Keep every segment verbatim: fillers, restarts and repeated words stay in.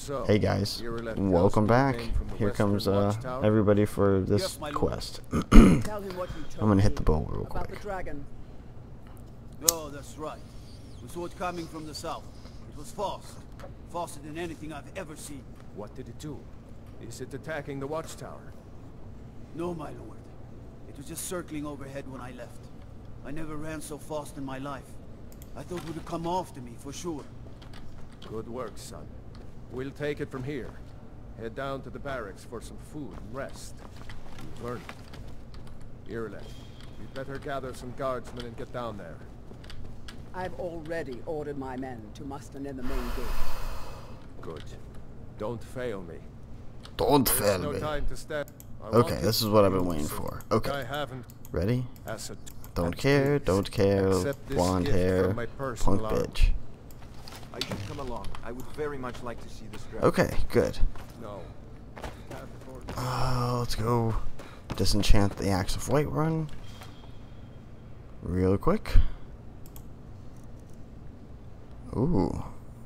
So, hey guys, welcome back. Here comes uh, everybody for this quest. I'm gonna hit the bow real quick. Oh, that's right. We saw it coming from the south. It was fast. Faster than anything I've ever seen. What did it do? Is it attacking the watchtower? No, my lord. It was just circling overhead when I left. I never ran so fast in my life. I thought it would have come after me, for sure. Good work, son. We'll take it from here. Head down to the barracks for some food and rest. You've earned it. Ireland, you'd better gather some guardsmen and get down there. I've already ordered my men to muster near the main gate. Good. Don't fail me. Don't There's fail no me. time to stand. Okay, this is what I've been waiting for. Okay. I haven't. Ready? As a Don't care, don't care, blonde hair, punk bitch. I should come along. I would very much like to see this dress. Okay, good. No. Uh, let's go disenchant the Axe of Whiterun real quick. Ooh.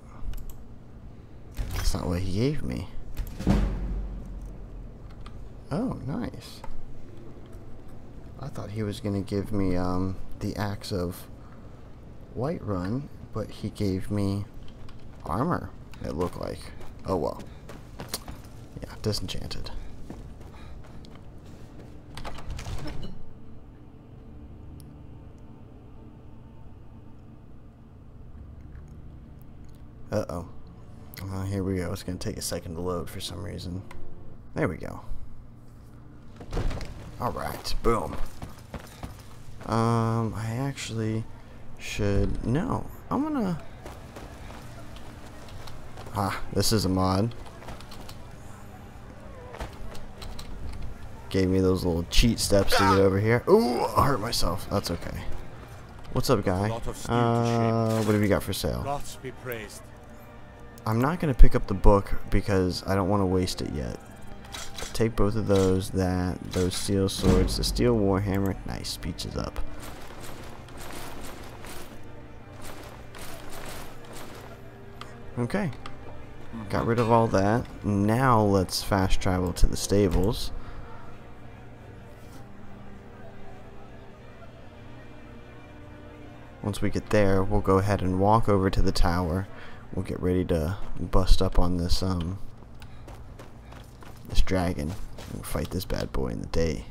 That's not what he gave me. Oh, nice. I thought he was gonna give me um the Axe of Whiterun, but he gave me armor, it looked like. Oh well. Yeah, disenchanted. Uh-oh. Uh, here we go. It's going to take a second to load for some reason. There we go. Alright, boom. Um, I actually should... No, I'm gonna... Ah, this is a mod. Gave me those little cheat steps to get over here. Ooh, I hurt myself. That's okay. What's up, guy? Uh, what have you got for sale? Gods be praised. I'm not going to pick up the book because I don't want to waste it yet. Take both of those, that, those steel swords, the steel warhammer. Nice, speech is up. Okay. Got rid of all that. Now let's fast travel to the stables. Once we get there, we'll go ahead and walk over to the tower. We'll get ready to bust up on this um this dragon and fight this bad boy in the day.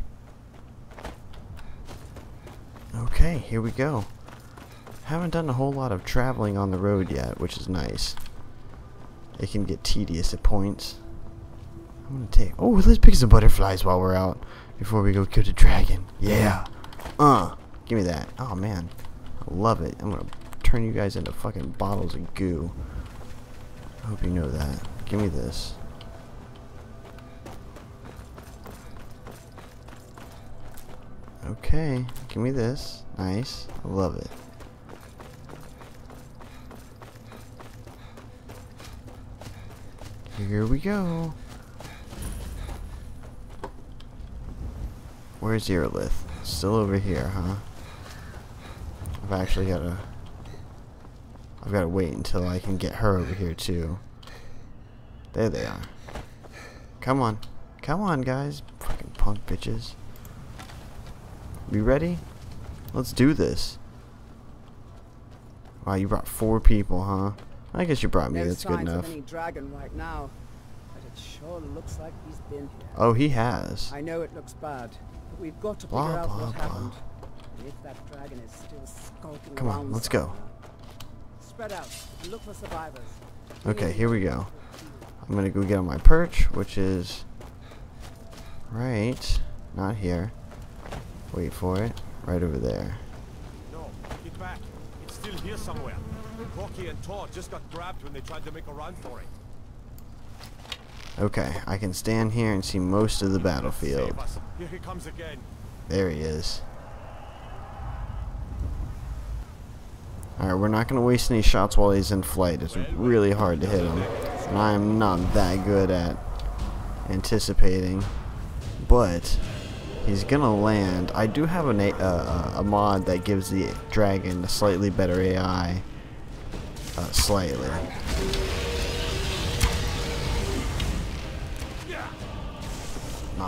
Okay, here we go. Haven't done a whole lot of traveling on the road yet, which is nice. It can get tedious at points. I'm gonna take. Oh, let's pick some butterflies while we're out before we go kill the dragon. Yeah. Uh, give me that. Oh man, I love it. I'm gonna turn you guys into fucking bottles of goo. I hope you know that. Give me this. Okay, give me this. Nice. I love it. Here we go. Where's Irilith? Still over here, huh? I've actually got to... I've got to wait until I can get her over here, too. There they are. Come on. Come on, guys. Fucking punk bitches. You ready? Let's do this. Wow, you brought four people, huh? I guess you brought me. No That's good signs enough. of any dragon right now, but it sure looks like he's been here. Oh, he has. I know it looks bad, but we've got to figure Blah, out blah, what blah. happened. And if that dragon is still skulking Come on, around let's go. somewhere. Spread out and look for survivors. Okay, here we go. I'm gonna go get on my perch, which is right, not here. Wait for it. Right over there. No, get back. It's still here somewhere. Rocky and Todd just got grabbed when they tried to make a run for it. Okay, I can stand here and see most of the battlefield. Save us. Here he comes again. There he is. Alright, we're not going to waste any shots while he's in flight. It's really hard to hit him. And I am not that good at anticipating. But he's going to land. I do have an a, uh, a mod that gives the dragon a slightly better A I. Uh, slightly.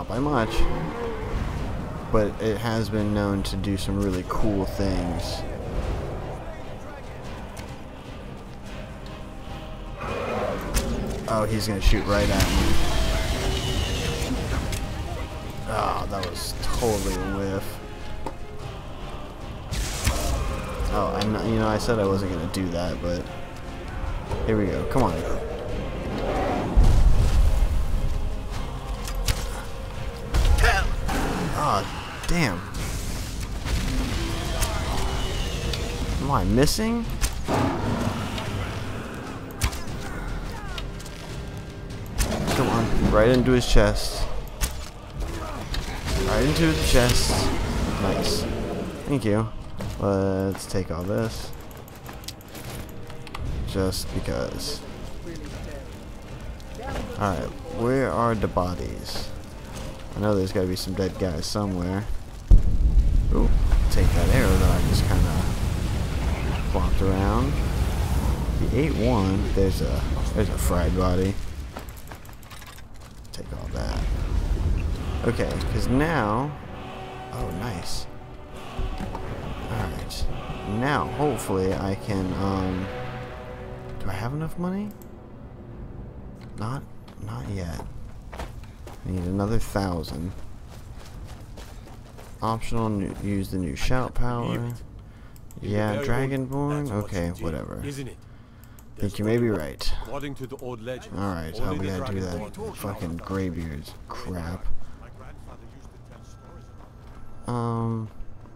Not by much. But it has been known to do some really cool things. Oh, he's gonna shoot right at me. Oh, that was totally a whiff. Oh, I'm not, you know, I said I wasn't gonna do that, but here we go. Come on. Oh, damn. Am I missing? Come on, right into his chest. Right into his chest. Nice. Thank you. Let's take all this. Just because. Alright, where are the bodies? I know there's gotta be some dead guys somewhere. Ooh, take that arrow that I just kinda flopped around. The eight one, there's a there's a fried body. Take all that. Okay, because now, oh nice. Alright, now hopefully I can, um, do I have enough money? Not, not yet. I need another thousand. Optional, new, use the new shout power. Yeah, Dragonborn? Okay, whatever. Isn't it? Think you may be right. According to the old legend. Alright, how we gotta do that fucking graybeards crap. My grandfather used to tell stories about Um.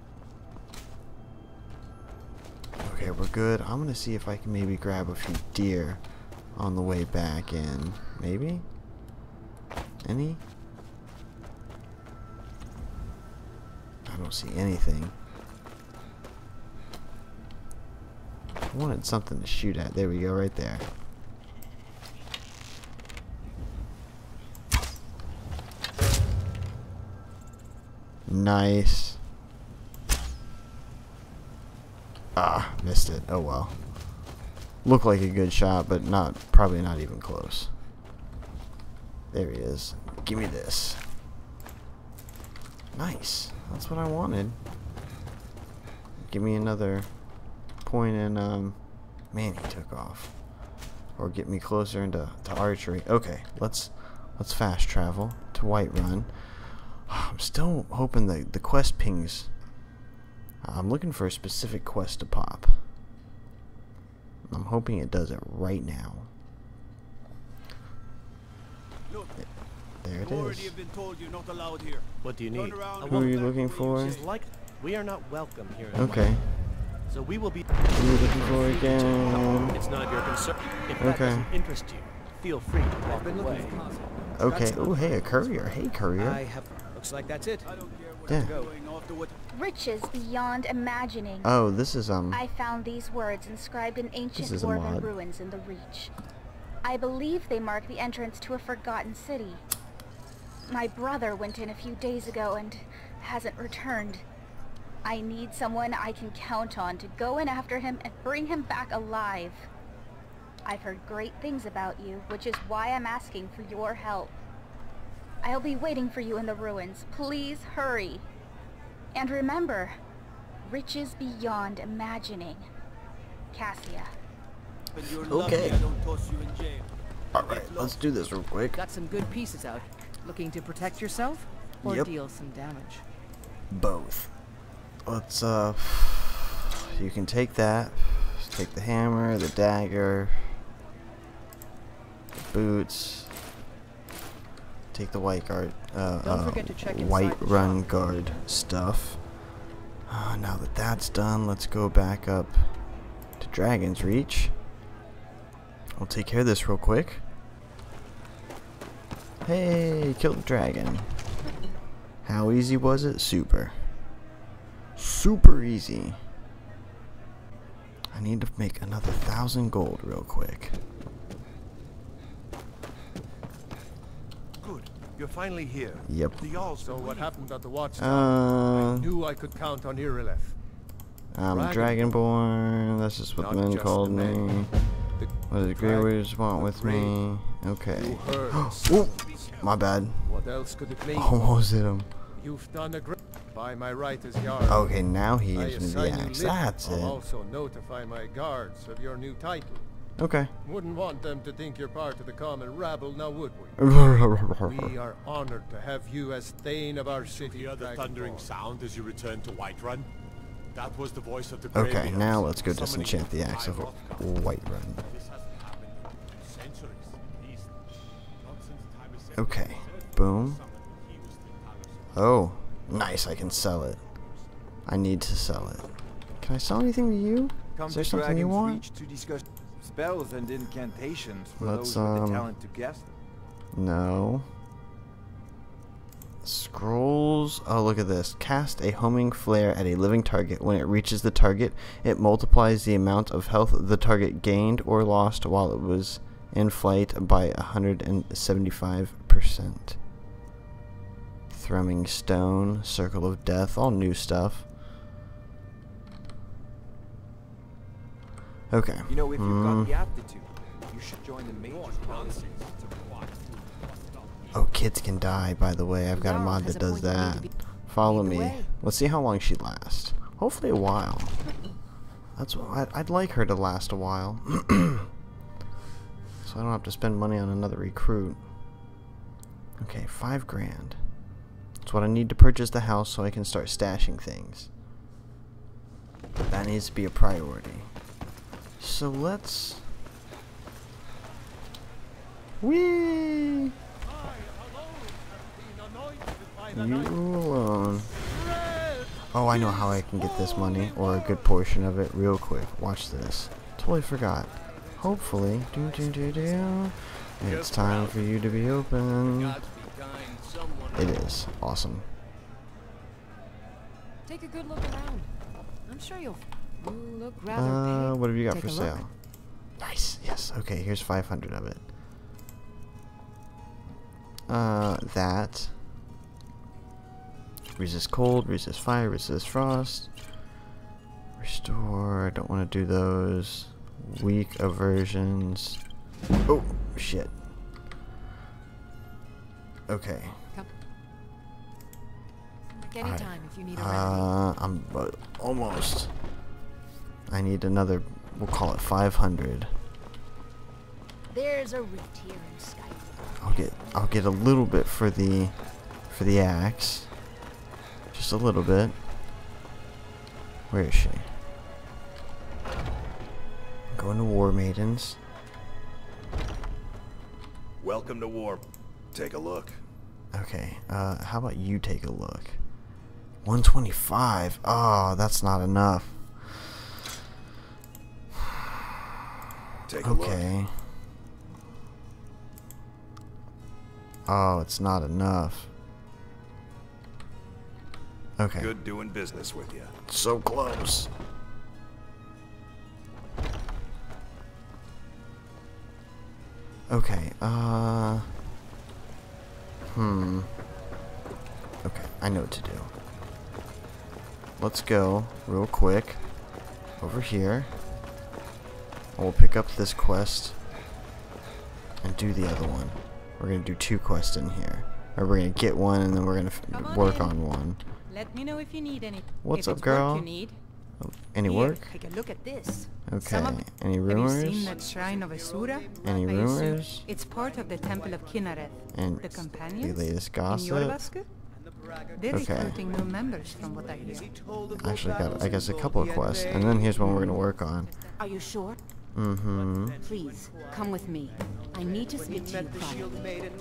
Okay, we're good. I'm gonna see if I can maybe grab a few deer on the way back in. Maybe? Any? I don't see anything. I wanted something to shoot at. There we go, right there. Nice. Ah, missed it. Oh well. Looked like a good shot, but not, probably not even close. There he is. Give me this. Nice. That's what I wanted. Give me another point in, um, man, he took off. Or get me closer into to archery. Okay, let's let's fast travel to Whiterun. I'm still hoping the the quest pings. I'm looking for a specific quest to pop. I'm hoping it does it right now. Look, There it you already is. have been told you're not allowed here. What do you need? Turn around Who are and you go back looking where you for? Just like we are not welcome here. in Okay. White. So we will be. Who are you looking for again? It's none of your concern. If that Okay. doesn't interest you, feel free to walk away. Okay. Oh, hey, a courier. Hey, courier. I have. Looks like that's it. I don't care what Yeah. you're doing after what. Riches beyond imagining. Oh, this is um. I found these words inscribed in ancient is a dwarven mod. ruins in the Reach. I believe they mark the entrance to a forgotten city. My brother went in a few days ago and hasn't returned. I need someone I can count on to go in after him and bring him back alive. I've heard great things about you, which is why I'm asking for your help. I'll be waiting for you in the ruins. Please hurry. And remember, riches beyond imagining. Cassia. When you're Okay. lucky I don't toss you in jail. Alright, let's do this real quick. Got some good pieces out. Looking to protect yourself or Yep. deal some damage? Both. Let's, uh. You can take that. Take the hammer, the dagger, the boots. Take the white guard, uh, Don't uh, forget to check inside white the run shop. guard stuff. Uh, now that that's done, let's go back up to Dragon's Reach. I'll take care of this real quick. Hey, killed the dragon. How easy was it? Super. Super easy. I need to make another thousand gold real quick. Good. You're finally here. Yep. The Jarl's So what happened at the watchtower? Uh, I knew I could count on Irileth. I'm Dragon- Dragonborn. That's just what Not the men just called the men. me. The What did the Grey dragon- Warriors want with Grey- me? Okay. You heard Ooh, my bad. what What else could it mean? Almost hit him. You've done a great... By my right as Jarl. Okay, now he I gives me the assign you axe. living. That's I'll it. also notify my guards of your new title. Okay. Wouldn't want them to think you're part of the common rabble, now would we? We are honored to have you as Thane of our city. Hear the thundering sound as you return to Whiterun? That was the voice of the Okay, Greybeards, now let's go summoning disenchant the you axe from of High Rothgar. Whiterun. This hasn't happened in centuries, at least. Not since the time of Okay, Sephiroth boom. summoned when he was the palace. Oh, nice, I can sell it. I need to sell it. Can I sell anything to you? Come Is there to something you Dragon's want? Reach to discuss spells and incantations for Let's, those with um, the talent to guess them. No. Scrolls. Oh, look at this. Cast a homing flare at a living target. When it reaches the target, it multiplies the amount of health the target gained or lost while it was in flight by one hundred seventy-five percent. Thrumming Stone, Circle of Death, all new stuff. Okay. You know, if you've Mm. got the aptitude, you should join the major nonsense. Oh, kids can die, by the way. I've got a mod that does that. Follow me. Let's see how long she lasts. Hopefully a while. That's what I'd, I'd like her to last a while. So I don't have to spend money on another recruit. Okay, five grand. That's what I need to purchase the house so I can start stashing things. That needs to be a priority. So let's... Whee! You alone. Oh, I know how I can get this money, or a good portion of it, real quick. Watch this. Totally forgot. Hopefully, do do do do. It's time for you to be open. It is awesome. Take a good look around. I'm sure you'll. You look rather Uh, pale. what have you got Take for a sale? look. Nice. Yes. Okay. Here's five hundred of it. Uh, that. Resist cold, resist fire, resist frost. Restore. I don't want to do those. Weak aversions. Oh, shit. Okay. Come. Like any Alright. time if you need a remedy. Uh, I'm uh, almost. I need another. We'll call it five hundred. There's a rift here in Skyrim. I'll get. I'll get a little bit for the, for the axe. Just a little bit. Where is she? Going to War Maidens. Welcome to war. Take a look. Okay, uh, how about you take a look? one twenty-five. Oh, that's not enough. Take a look. Okay. Oh, it's not enough. Okay. Good doing business with you. So close. Okay, uh... Hmm. Okay, I know what to do. Let's go, real quick, over here. And we'll pick up this quest and do the other one. We're gonna do two quests in here. Or we're gonna get one and then we're gonna Come f on work in. on one. Let me know if you need any. What's if up, it's girl? Work you need. Oh, any Here, work? Take a look at this. Okay. Some of- Any Have you seen rumors? that shrine of Asura? Any I assume rumors? It's part of the Temple of Kinnareth. And The companions? the latest In gossip? Yorbaska? They're Okay. recruiting new members from what I hear. Actually got, I guess, a couple of quests. And then here's one we're gonna work on. Are you sure? Mm-hmm. Please, come with me. I need to speak to you privately.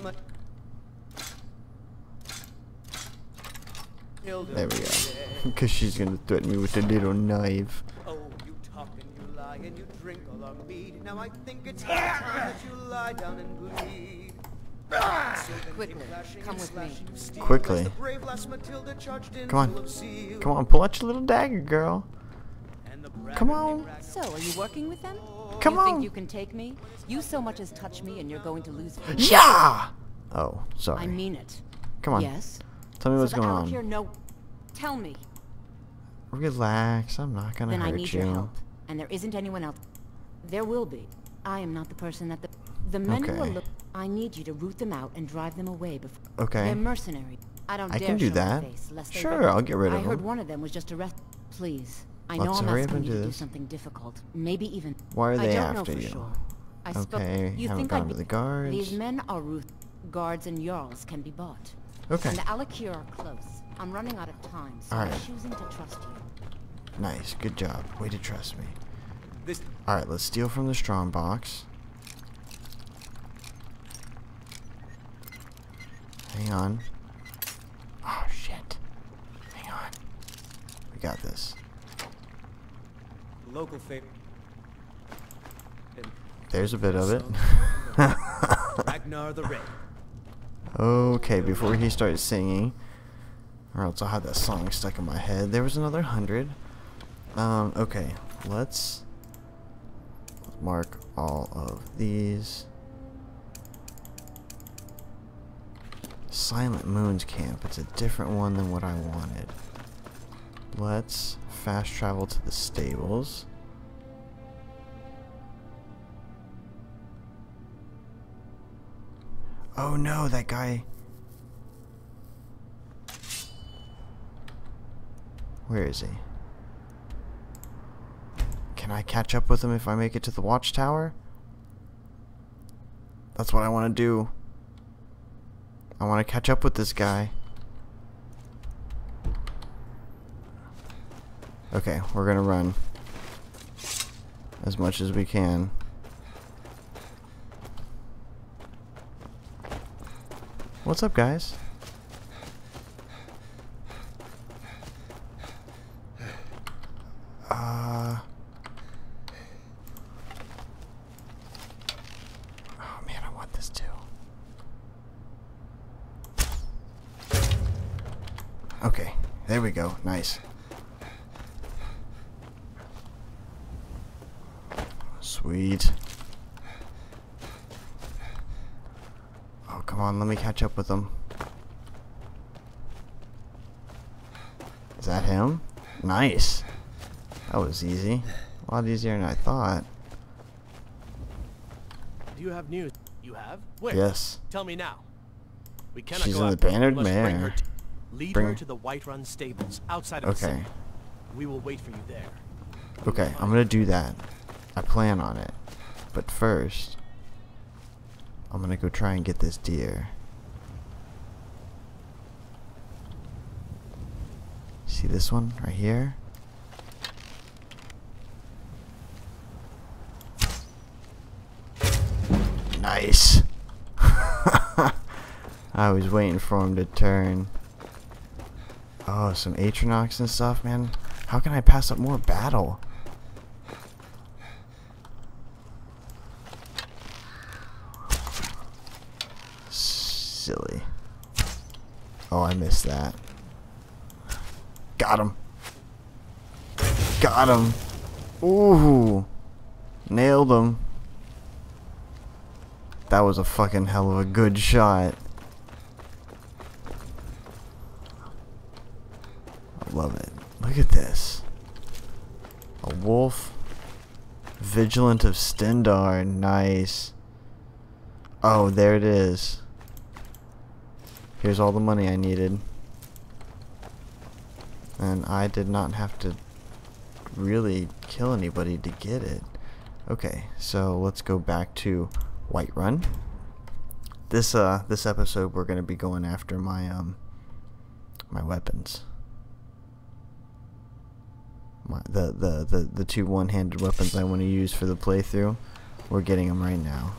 There we go. Because she's gonna threaten me with a little knife. Oh, you talk and you lie and you drink all our mead. Now I think it's time that you lie down and bleed. Quickly, come with me. Quickly. Come on. Come on, pull out your little dagger, girl. Come on. So, are you working with them? Come you on. think you can take me? You so much as touch me and you're going to lose me. Yeah! Oh, sorry. I mean it. Come on. Yes? Tell me so what's the going Alec on. here know. Tell me. Relax, I'm not gonna Then hurt I need you. your help. And there isn't anyone else. There will be. I am not the person that the... The men who are Okay. look I need you to root them out and drive them away before Okay. they're mercenaries. I don't I dare can do show that. my face lest they Sure, recognize I'll get rid me. of I heard them. one of them was just arrested. Please. I know Let's I'm hurry up asking and you do to do this. something difficult. Maybe even Why are I they don't after know for you? sure. I spoke- Okay, you haven't think gone I'd to be- the guards. These men are Ruth. Guards and Jarls can be bought. Okay. And the Alakir are close. I'm running out of time, so All I'm right. choosing to trust you. Nice, good job. Way to trust me. This Alright, let's steal from the strong box. Hang on. Oh, shit. Hang on. We got this. Local fame. There's a bit of it. Ragnar the Red. Okay, before he starts singing, or else I'll have that song stuck in my head. There was another hundred. Um, okay, let's mark all of these. Silent Moon's camp. It's a different one than what I wanted. Let's fast travel to the stables. Oh no, that guy. Where is he? Can I catch up with him if I make it to the watchtower? That's what I want to do. I want to catch up with this guy. Okay, we're gonna run as much as we can. What's up, guys? Uh... Oh man, I want this too. Okay, there we go. Nice. Sweet. Oh, come on, let me catch up with them. Is that him? Nice. That was easy. A lot easier than I thought. Do you have news? You have? Where? Yes. Tell me now. We cannot She's go in the after her. bannered We must bring her mare. t- Lead Bring- her to the Whiterun stables outside of the Okay. city. We will wait for you there. Okay, I'm gonna do that. I plan on it. But first, I'm gonna go try and get this deer. See this one right here? Nice. I was waiting for him to turn. Oh, some Atronox and stuff, man. How can I pass up more battle? Silly. Oh, I missed that. Got him. Got him. Ooh. Nailed him. That was a fucking hell of a good shot. I love it. Look at this. A wolf. Vigilant of Stendar. Nice. Oh, there it is. Here's all the money I needed. And I did not have to really kill anybody to get it. Okay, so let's go back to Whiterun. This uh this episode we're gonna be going after my um my weapons. My, the, the, the, the two one-handed weapons I want to use for the playthrough. We're getting them right now.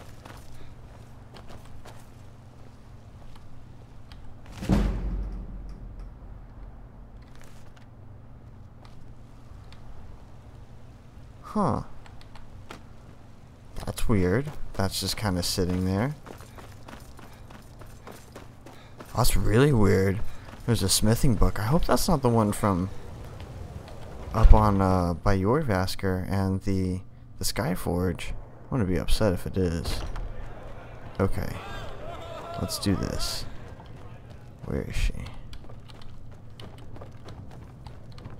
Huh. That's weird. That's just kind of sitting there. That's really weird. There's a smithing book. I hope that's not the one from up on uh, by Jorvasker and the the Skyforge. I'm gonna be upset if it is. Okay, let's do this. Where is she?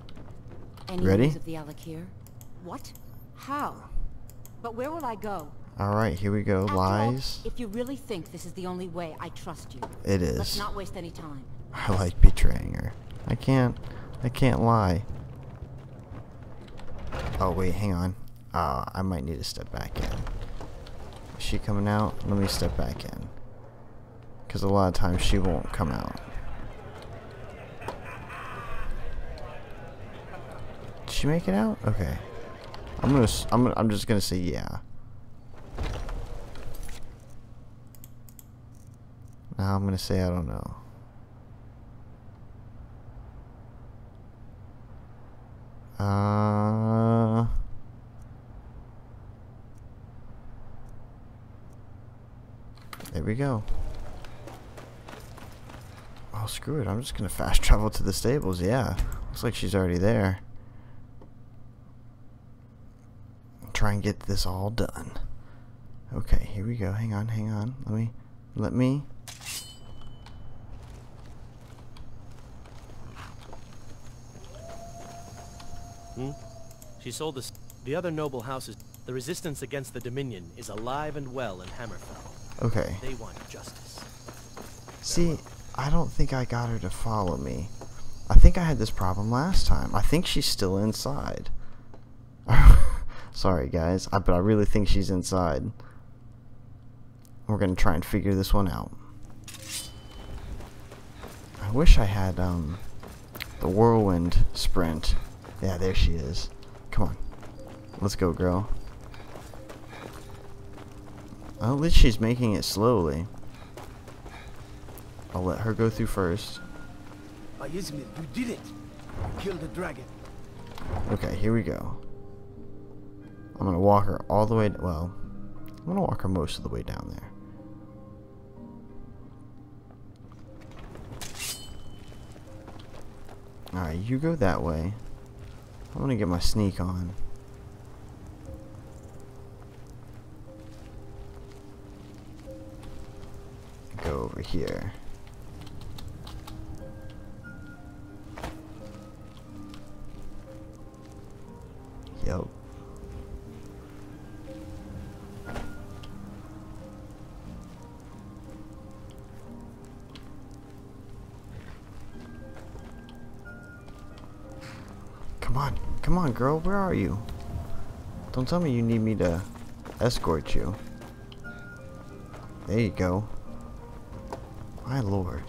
Any Ready? news of the Alakir? What? How? But where will I go? Alright, here we go. After Lies. all, if you really think this is the only way, I trust you. It is. Let's not waste any time. I like betraying her. I can't. I can't lie. Oh wait, hang on. Uh, I might need to step back in. Is she coming out? Let me step back in. Because a lot of times she won't come out. Did she make it out? Okay. I'm gonna. s- I'm. gonna- I'm just gonna say yeah. Now I'm gonna say I don't know. Uh. There we go. Oh, screw it. I'm just gonna fast travel to the stables. Yeah. Looks like she's already there. Try and get this all done. Okay, here we go. Hang on, hang on. Let me. Let me. Hmm? She sold us. The other noble houses. The resistance against the Dominion is alive and well in Hammerfell. Okay. They want justice. See, I don't think I got her to follow me. I think I had this problem last time. I think she's still inside. Sorry, guys, I, but I really think she's inside. We're gonna try and figure this one out. I wish I had um the whirlwind sprint. Yeah, there she is. Come on, let's go, girl. Well, at least she's making it slowly. I'll let her go through first. Ah, Yasmin, you did it. You killed the dragon. Okay, here we go. I'm gonna walk her all the way. Well, I'm gonna walk her most of the way down there. Alright, you go that way. I'm gonna get my sneak on. Go over here. Yep. Come on, come on, girl, where are you? Don't tell me you need me to escort you. There you go. My lord.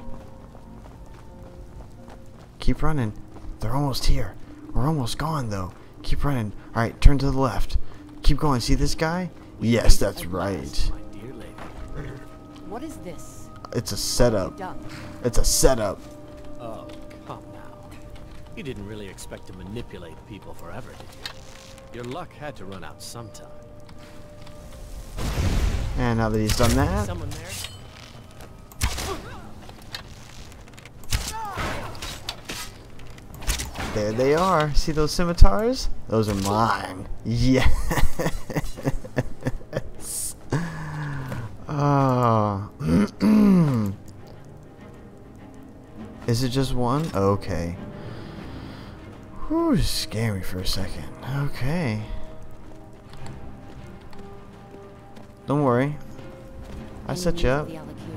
Keep running. They're almost here. We're almost gone, though. Keep running. Alright, turn to the left. Keep going. See this guy? Yes, that's right. My dear lady. What is this? It's a setup. Done. It's a setup. Oh, come now. You didn't really expect to manipulate people forever, did you? Your luck had to run out sometime. And now that he's done that, Someone there? there they are. See those scimitars? Those are mine. Yes. Oh. Is it just one? Okay. Whew, scared me for a second. Okay. Don't worry. I Any set you news up. of the Alakir?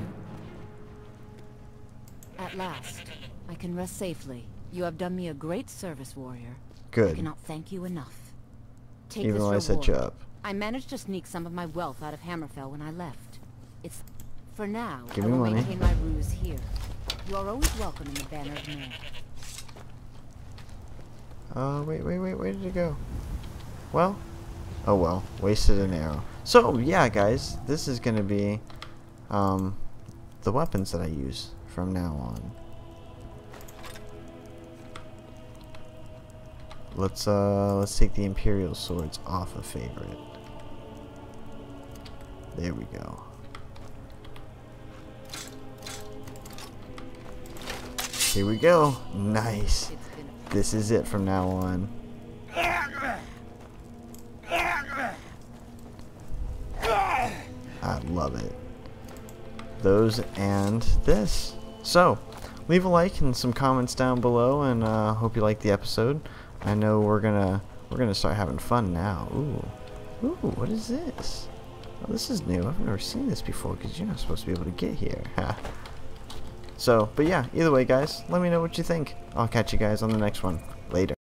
At last, I can rest safely. You have done me a great service, warrior. I Good. cannot thank you enough. Take Even this though I reward. set you up. I managed to sneak some of my wealth out of Hammerfell when I left. It's for now. Give I me will money. maintain my ruse here. You are always welcome in the Banner of Nord. Uh, wait, wait, wait, where did it go? Well, oh well, wasted an arrow. So, yeah, guys, this is gonna be, um, the weapons that I use from now on. Let's, uh, let's take the Imperial swords off a favorite. There we go. Here we go. Nice. This is it from now on. I love it. Those and this. So, leave a like and some comments down below, and uh, hope you liked the episode. I know we're gonna we're gonna start having fun now. Ooh, ooh, what is this? Oh, this is new. I've never seen this before because you're not supposed to be able to get here. So, but yeah, either way, guys, let me know what you think. I'll catch you guys on the next one. Later.